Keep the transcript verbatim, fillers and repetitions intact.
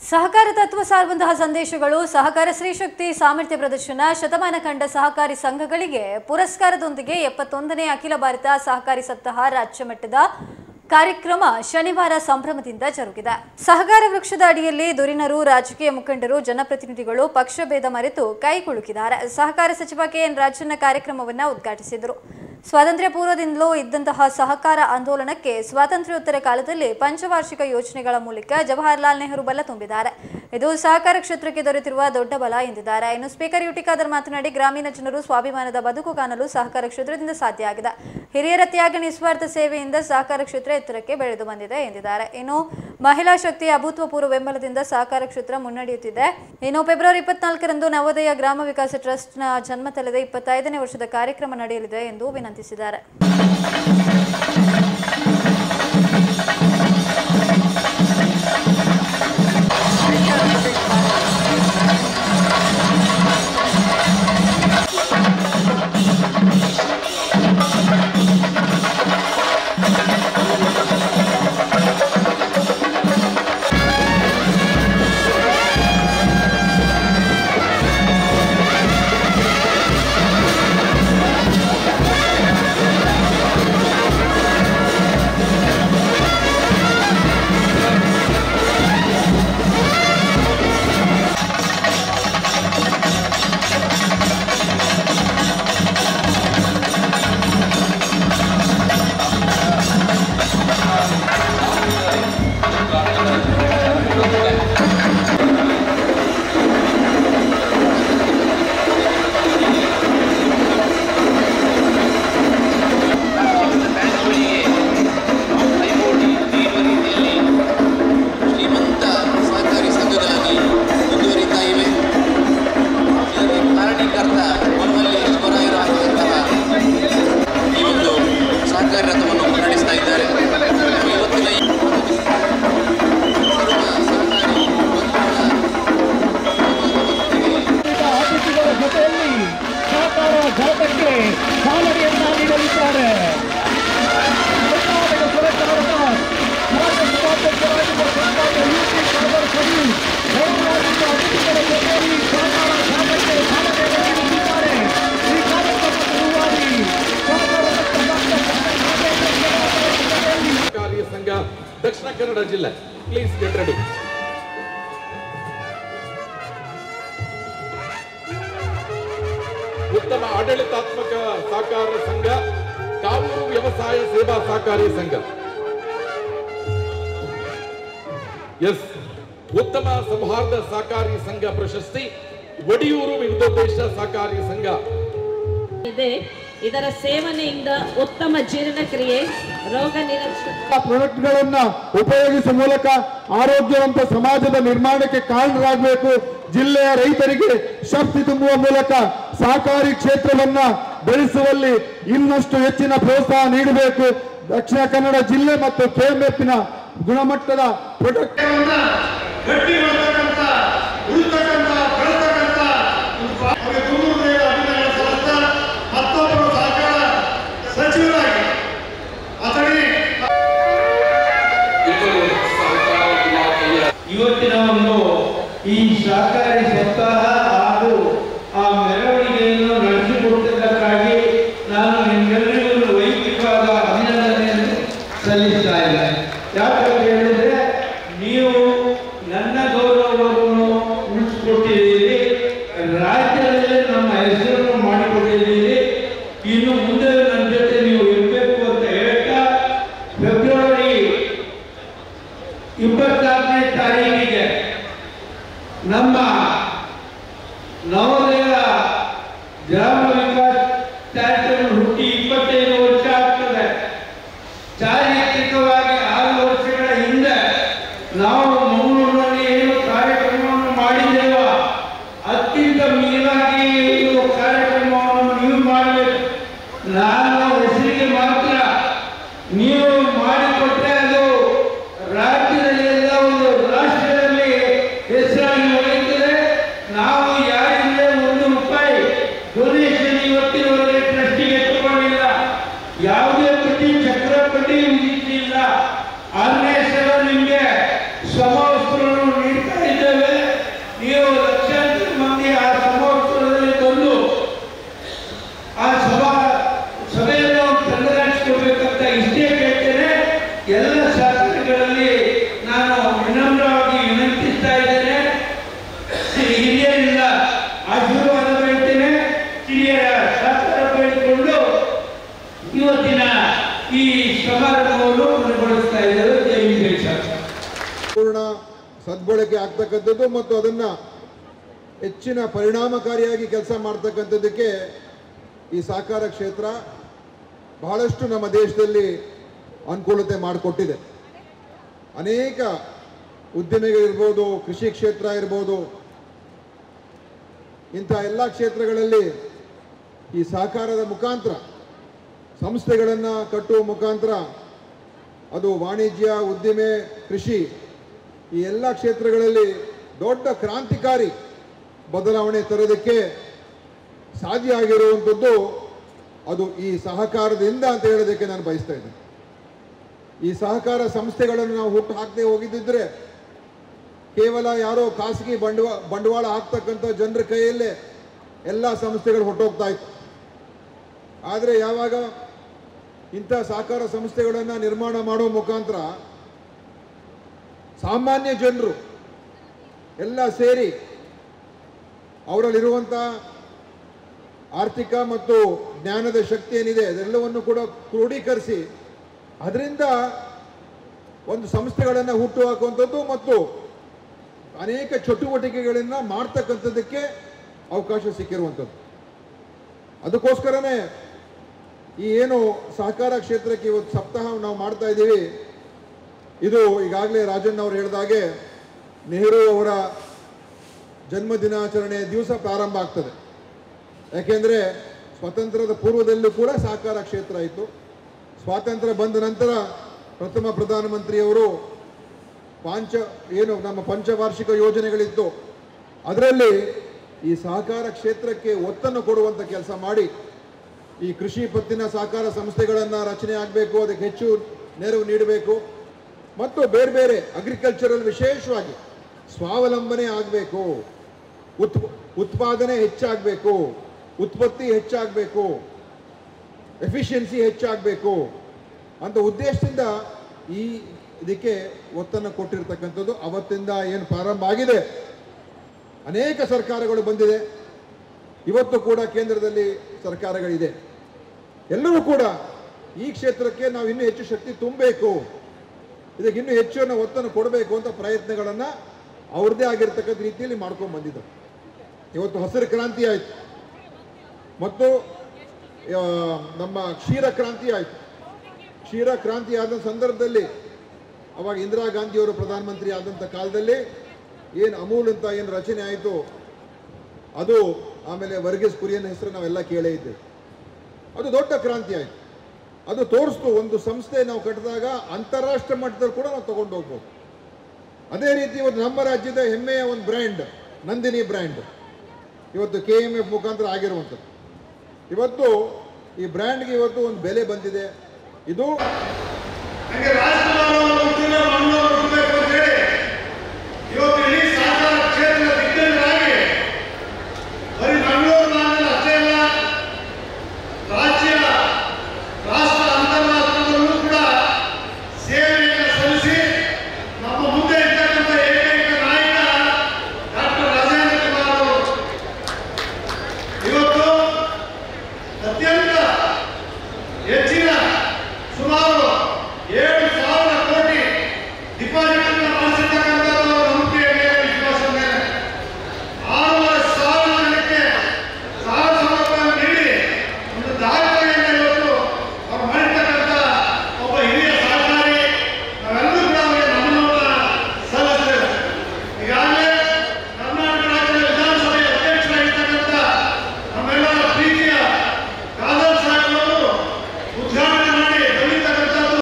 ಸಹಕಾರ ತತ್ವ ಸಾರುವಂತಹ ಸಂದೇಶಗಳು ಸಹಕಾರ ಶ್ರೀಶಕ್ತಿ ಸಾಮರ್ಥ್ಯ ಪ್ರದರ್ಶನ ಶತಮಾನ ಕಂಡ ಸಹಕಾರಿ ಸಂಘಗಳಿಗೆ ಪುರಸ್ಕಾರದೊಂದಿಗೆ ಎಪ್ಪತ್ತೊಂದನೇ ಅಖಿಲ ಭಾರತ ಸಹಕಾರಿ ಸಪ್ತಾಹ ರಾಜ್ಯ ಮಟ್ಟದ ಕಾರ್ಯಕ್ರಮ ಶನಿವಾರ ಸಂಭ್ರಮದಿಂದ ಜರುಗಿದೆ. ಸಹಕಾರ ವೃಕ್ಷದ ಅಡಿಯಲ್ಲಿ ಧುರೀಣರು, ರಾಜಕೀಯ ಮುಖಂಡರು, ಜನಪ್ರತಿನಿಧಿಗಳು ಪಕ್ಷಭೇದ ಮರೆತು ಕೈಕುಲುಕಿದ್ದಾರೆ. ಸಹಕಾರ ಸಚಿವ ಕೆ ಎನ್ ರಾಜಣ್ಣ ಕಾರ್ಯಕ್ರಮವನ್ನು ಉದ್ಘಾಟಿಸಿದರು. ಸ್ವಾತಂತ್ರ್ಯ ಪೂರ್ವದಿಂದಲೂ ಇದ್ದಂತಹ ಸಹಕಾರ ಆಂದೋಲನಕ್ಕೆ ಸ್ವಾತಂತ್ರ್ಯೋತ್ತರ ಕಾಲದಲ್ಲಿ ಪಂಚವಾರ್ಷಿಕ ಯೋಜನೆಗಳ ಮೂಲಕ ಜವಾಹರಲಾಲ್ ನೆಹರು ಬಲ ತುಂಬಿದ್ದಾರೆ. ಇದು ಸಹಕಾರ ಕ್ಷೇತ್ರಕ್ಕೆ ದೊರೆತಿರುವ ದೊಡ್ಡ ಬಲ ಎಂದಿದ್ದಾರೆ. ಇನ್ನು ಸ್ಪೀಕರ್ ಯುಟಿ ಖಾದರ್ ಮಾತನಾಡಿ, ಗ್ರಾಮೀಣ ಜನರು ಸ್ವಾಭಿಮಾನದ ಬದುಕು ಕಾಣಲು ಸಹಕಾರ ಕ್ಷೇತ್ರದಿಂದ ಸಾಧ್ಯ ಆಗಿದೆ. ಹಿರಿಯರ ತ್ಯಾಗ, ನಿಸ್ವಾರ್ಥ ಸೇವೆಯಿಂದ ಸಹಕಾರ ಕ್ಷೇತ್ರ ಎತ್ತರಕ್ಕೆ ಬೆಳೆದು ಬಂದಿದೆ ಎಂದಿದ್ದಾರೆ. ಇನ್ನು ಮಹಿಳಾ ಶಕ್ತಿಯ ಅಭೂತಪೂರ್ವ ಬೆಂಬಲದಿಂದ ಸಹಕಾರ ಕ್ಷೇತ್ರ ಮುನ್ನಡೆಯುತ್ತಿದೆ. ಇನ್ನು ಫೆಬ್ರವರಿ ಇಪ್ಪತ್ನಾಲ್ಕರಂದು ನವೋದಯ ಗ್ರಾಮ ವಿಕಾಸ ಟ್ರಸ್ಟ್ನ ಜನ್ಮ ತಳೆದ ಇಪ್ಪತ್ತೈದನೇ ವರ್ಷದ ಕಾರ್ಯಕ್ರಮ ನಡೆಯಲಿದೆ ಎಂದು ವಿನಂತಿಸಿದ್ದಾರೆ. ದಕ್ಷಿಣ ಕನ್ನಡ ಜಿಲ್ಲೆ, ಪ್ಲೀಸ್ ಗೆಟ್ ರೆಡಿ. ಉತ್ತಮ ಆಡಳಿತಾತ್ಮಕ ಸಹಕಾರ ಸಂಘ, ಕಾವೂರು ವ್ಯವಸಾಯ ಸೇವಾ ಸಹಕಾರಿ ಸಂಘ. ಎಸ್, ಉತ್ತಮ ಸೌಹಾರ್ದ ಸಹಕಾರಿ ಸಂಘ ಪ್ರಶಸ್ತಿ ಒಡಿಯೂರು ವಿವಿಧೋದ್ದೇಶ ಸಹಕಾರಿ ಸಂಘ ಇದೆ. ಇದರ ಸೇವನೆಯಿಂದ ಉತ್ತಮ ಜೀರ್ಣಕ್ರಿಯೆ, ರೋಗ ನಿರೋಧಕ ಪ್ರಾಡಕ್ಟ್ಗಳನ್ನ ಉಪಯೋಗಿಸುವ ಮೂಲಕ ಆರೋಗ್ಯವಂತ ಸಮಾಜದ ನಿರ್ಮಾಣಕ್ಕೆ ಕಾರಣರಾಗಬೇಕು. ಜಿಲ್ಲೆಯ ರೈತರಿಗೆ ಶಕ್ತಿ ತುಂಬುವ ಮೂಲಕ ಸಹಕಾರಿ ಕ್ಷೇತ್ರವನ್ನ ಬೆಳೆಸುವಲ್ಲಿ ಇನ್ನಷ್ಟು ಹೆಚ್ಚಿನ ಪ್ರೋತ್ಸಾಹ ನೀಡಬೇಕು. ದಕ್ಷಿಣ ಕನ್ನಡ ಜಿಲ್ಲೆ ಮತ್ತು ಕೆಎಂಎಫ್ನ ಗುಣಮಟ್ಟದ ಪ್ರಾಡಕ್ಟ್ ಇವತ್ತಿನ ಒಂದು ಈ ಸಹಕಾರಿ ಸಪ್ತಾಹ ಹಾಗೂ ಆ ಮೆರವಣಿಗೆಯನ್ನು ನಡೆಸಿಕೊಡುವುದಕ್ಕಾಗಿ ನಾನು ನಿಮ್ಮೆಲ್ಲರಿಗೂ ವೈಯಕ್ತಿಕವಾದ ಅಭಿನಂದನೆಯನ್ನು ಸಲ್ಲಿಸ್ತಾ ಇದ್ದೇನೆ. ಯಾಕಂತ ಹೇಳಿದ್ರೆ ನೀವು ನನ್ನ ಗೌರವವನ್ನು ಉಳಿಸಿಕೊಟ್ಟಿದ್ದೀರಿ, ರಾಜ್ಯದಲ್ಲೇ ನಮ್ಮ ಹೆಸರನ್ನು ಮಾಡಿಕೊಟ್ಟಿದ್ದೀರಿ. ಇನ್ನು ಮುಂದೆ ನನ್ನ ಜೊತೆ ನೀವು ಇರಬೇಕು ಅಂತ ಹೇಳ್ತಾ ಫೆಬ್ರವರಿ ಇಪ್ಪತ್ನಾಲ್ಕನೇ ತಾರೀಕಿಗೆ ನಮ್ಮ ನವೋದಯ ಗ್ರಾಮ ವಿಕಾಸ ಚಾರಿಟಬಲ್ ಹುಟ್ಟಿ ಇಪ್ಪತ್ತೈದು ವರ್ಷ ಆಗ್ತದೆ. ಚಾರಿತ್ರಿಕವಾಗಿ ಆರು ವರ್ಷಗಳ ಹಿಂದೆ ನಾವು ಮಂಗಳೂರಿನಲ್ಲಿ ಏನು ಕಾರ್ಯಕ್ರಮವನ್ನು ಮಾಡಿದ್ದೇವೆ, ಅತ್ಯಂತ ಮೀರಾಗಿ ಇದು ಕಾರ್ಯಕ್ರಮವನ್ನು ನೀವು ಮಾಡಬೇಕು. ನಾನು ಹೆಸರಿಗೆ ಮಾತ್ರ ನೀವು ಮಾಡಿಕೊಟ್ಟರೆ ಅದು ರಾಜ್ಯದಲ್ಲಿ ಎಲ್ಲ ಒಂದು ರಾಷ್ಟ್ರದಲ್ಲಿ ಹೆಸರಾಗಿ ಉಳಿಯುತ್ತದೆ. ನಾವು ಯಾರಿಂದ ಇವತ್ತಿನ ಈ ಸಮಾರಂಭವನ್ನು ಕೊನೆಗೊಳಿಸ್ತಾ ಇದ್ದಾರೆ. ಜೈ ಹಿಂದ್ ಸರ್. ಪೂರ್ಣ ಸದ್ಬಳಕೆ ಆಗ್ತಕ್ಕಂಥದ್ದು ಮತ್ತು ಅದನ್ನ ಹೆಚ್ಚಿನ ಪರಿಣಾಮಕಾರಿಯಾಗಿ ಕೆಲಸ ಮಾಡ್ತಕ್ಕಂಥದ್ದಕ್ಕೆ ಈ ಸಹಕಾರ ಕ್ಷೇತ್ರ ಬಹಳಷ್ಟು ನಮ್ಮ ದೇಶದಲ್ಲಿ ಅನುಕೂಲತೆ ಮಾಡಿಕೊಟ್ಟಿದೆ. ಅನೇಕ ಉದ್ಯಮಿಗಳಿರ್ಬೋದು, ಕೃಷಿ ಕ್ಷೇತ್ರ ಇರ್ಬೋದು, ಇಂಥ ಎಲ್ಲ ಕ್ಷೇತ್ರಗಳಲ್ಲಿ ಈ ಸಹಕಾರದ ಮುಖಾಂತರ ಸಂಸ್ಥೆಗಳನ್ನು ಕಟ್ಟುವ ಮುಖಾಂತರ ಅದು ವಾಣಿಜ್ಯ, ಉದ್ದಿಮೆ, ಕೃಷಿ ಈ ಎಲ್ಲ ಕ್ಷೇತ್ರಗಳಲ್ಲಿ ದೊಡ್ಡ ಕ್ರಾಂತಿಕಾರಿ ಬದಲಾವಣೆ ತರೋದಕ್ಕೆ ಸಾಧ್ಯ ಆಗಿರುವಂಥದ್ದು ಅದು ಈ ಸಹಕಾರದಿಂದ ಅಂತ ಹೇಳೋದಕ್ಕೆ ನಾನು ಬಯಸ್ತಾ ಇದ್ದೀನಿ. ಈ ಸಹಕಾರ ಸಂಸ್ಥೆಗಳನ್ನು ನಾವು ಹುಟ್ಟು ಹಾಕದೆ ಹೋಗಿದ್ದಿದ್ರೆ ಕೇವಲ ಯಾರೋ ಖಾಸಗಿ ಬಂಡವಾ ಬಂಡವಾಳ ಹಾಕ್ತಕ್ಕಂಥ ಜನರ ಕೈಯಲ್ಲೇ ಎಲ್ಲ ಸಂಸ್ಥೆಗಳು ಹೊಟ್ಟೋಗ್ತಾ ಇತ್ತು. ಆದರೆ ಯಾವಾಗ ಇಂಥ ಸಹಕಾರ ಸಂಸ್ಥೆಗಳನ್ನು ನಿರ್ಮಾಣ ಮಾಡೋ ಮುಖಾಂತರ ಸಾಮಾನ್ಯ ಜನರು ಎಲ್ಲ ಸೇರಿ ಅವರಲ್ಲಿರುವಂಥ ಆರ್ಥಿಕ ಮತ್ತು ಜ್ಞಾನದ ಶಕ್ತಿ ಏನಿದೆ ಅದೆಲ್ಲವನ್ನು ಕೂಡ ಕ್ರೋಢೀಕರಿಸಿ ಅದರಿಂದ ಒಂದು ಸಂಸ್ಥೆಗಳನ್ನು ಹುಟ್ಟು ಹಾಕುವಂಥದ್ದು ಮತ್ತು ಅನೇಕ ಚಟುವಟಿಕೆಗಳನ್ನು ಮಾಡ್ತಕ್ಕಂಥದ್ದಕ್ಕೆ ಅವಕಾಶ ಸಿಕ್ಕಿರುವಂಥದ್ದು. ಅದಕ್ಕೋಸ್ಕರನೇ ಈ ಏನು ಸಹಕಾರ ಕ್ಷೇತ್ರಕ್ಕೆ ಇವತ್ತು ಸಪ್ತಾಹ ನಾವು ಮಾಡ್ತಾ ಇದ್ದೀವಿ, ಇದು ಈಗಾಗಲೇ ರಾಜಣ್ಣ ಅವರು ಹೇಳಿದಾಗೆ ನೆಹರು ಅವರ ಜನ್ಮ ದಿನಾಚರಣೆ ದಿವಸ ಪ್ರಾರಂಭ ಆಗ್ತದೆ. ಯಾಕೆಂದರೆ ಸ್ವಾತಂತ್ರ್ಯದ ಪೂರ್ವದಲ್ಲೂ ಕೂಡ ಸಹಕಾರ ಕ್ಷೇತ್ರ ಇತ್ತು. ಸ್ವಾತಂತ್ರ್ಯ ಬಂದ ನಂತರ ಪ್ರಥಮ ಪ್ರಧಾನಮಂತ್ರಿಯವರು ಪಾಂಚ ಏನು ನಮ್ಮ ಪಂಚವಾರ್ಷಿಕ ಯೋಜನೆಗಳಿತ್ತು, ಅದರಲ್ಲಿ ಈ ಸಹಕಾರ ಕ್ಷೇತ್ರಕ್ಕೆ ಒತ್ತನ್ನು ಕೊಡುವಂಥ ಕೆಲಸ ಮಾಡಿ ಈ ಕೃಷಿ ಪತ್ತಿನ ಸಹಕಾರ ಸಂಸ್ಥೆಗಳನ್ನು ರಚನೆ ಆಗಬೇಕು, ಅದಕ್ಕೆ ಹೆಚ್ಚು ನೆರವು ನೀಡಬೇಕು ಮತ್ತು ಬೇರೆ ಬೇರೆ ಅಗ್ರಿಕಲ್ಚರಲ್ ವಿಶೇಷವಾಗಿ ಸ್ವಾವಲಂಬನೆ ಆಗಬೇಕು, ಉತ್ ಉತ್ಪಾದನೆ ಹೆಚ್ಚಾಗಬೇಕು, ಉತ್ಪತ್ತಿ ಹೆಚ್ಚಾಗಬೇಕು, ಎಫಿಷಿಯನ್ಸಿ ಹೆಚ್ಚಾಗಬೇಕು ಅಂತ ಉದ್ದೇಶದಿಂದ ಈ ಇದಕ್ಕೆ ಒತ್ತನ್ನು ಕೊಟ್ಟಿರ್ತಕ್ಕಂಥದ್ದು. ಅವತ್ತಿಂದ ಏನು ಪ್ರಾರಂಭ ಆಗಿದೆ, ಅನೇಕ ಸರ್ಕಾರಗಳು ಬಂದಿದೆ, ಇವತ್ತು ಕೂಡ ಕೇಂದ್ರದಲ್ಲಿ ಸರ್ಕಾರಗಳಿದೆ. ಎಲ್ಲರೂ ಕೂಡ ಈ ಕ್ಷೇತ್ರಕ್ಕೆ ನಾವು ಇನ್ನೂ ಹೆಚ್ಚು ಶಕ್ತಿ ತುಂಬಬೇಕು, ಇದಕ್ಕೆ ಇನ್ನೂ ಹೆಚ್ಚು ಒತ್ತನ್ನು ಕೊಡಬೇಕು ಅಂತ ಪ್ರಯತ್ನಗಳನ್ನು ಅವ್ರದ್ದೇ ಆಗಿರ್ತಕ್ಕಂಥ ರೀತಿಯಲ್ಲಿ ಮಾಡ್ಕೊಂಡು ಬಂದಿದ್ದರು. ಇವತ್ತು ಹಸಿರು ಕ್ರಾಂತಿ ಆಯಿತು ಮತ್ತು ನಮ್ಮ ಕ್ಷೀರ ಕ್ರಾಂತಿ ಆಯಿತು. ಕ್ಷೀರ ಕ್ರಾಂತಿ ಆದ ಸಂದರ್ಭದಲ್ಲಿ ಅವಾಗ ಇಂದಿರಾ ಗಾಂಧಿಯವರು ಪ್ರಧಾನಮಂತ್ರಿ ಆದಂಥ ಕಾಲದಲ್ಲಿ ಏನು ಅಮೂಲ್ ಅಂತ ಏನು ರಚನೆ ಆಯಿತು, ಅದು ಆಮೇಲೆ ವರ್ಗೀಸ್ ಕುರಿಯನ್ ಹೆಸರು ನಾವೆಲ್ಲ ಕೇಳೇ ಇದ್ದೇವೆ. ಅದು ದೊಡ್ಡ ಕ್ರಾಂತಿ ಆಯಿತು. ಅದು ತೋರಿಸ್ತು ಒಂದು ಸಂಸ್ಥೆ ನಾವು ಕಟ್ಟಿದಾಗ ಅಂತಾರಾಷ್ಟ್ರೀಯ ಮಟ್ಟದಲ್ಲಿ ಕೂಡ ನಾವು ತಗೊಂಡು ಹೋಗ್ಬೋದು. ಅದೇ ರೀತಿ ಇವತ್ತು ನಮ್ಮ ರಾಜ್ಯದ ಹೆಮ್ಮೆಯ ಒಂದು ಬ್ರ್ಯಾಂಡ್ ನಂದಿನಿ ಬ್ರ್ಯಾಂಡ್ ಇವತ್ತು ಕೆ ಎಮ್ ಎಫ್ ಮುಖಾಂತರ ಆಗಿರುವಂಥದ್ದು. ಇವತ್ತು ಈ ಬ್ರ್ಯಾಂಡ್ಗೆ ಇವತ್ತು ಒಂದು ಬೆಲೆ ಬಂದಿದೆ. ಇದು ರಾಷ್ಟ್ರ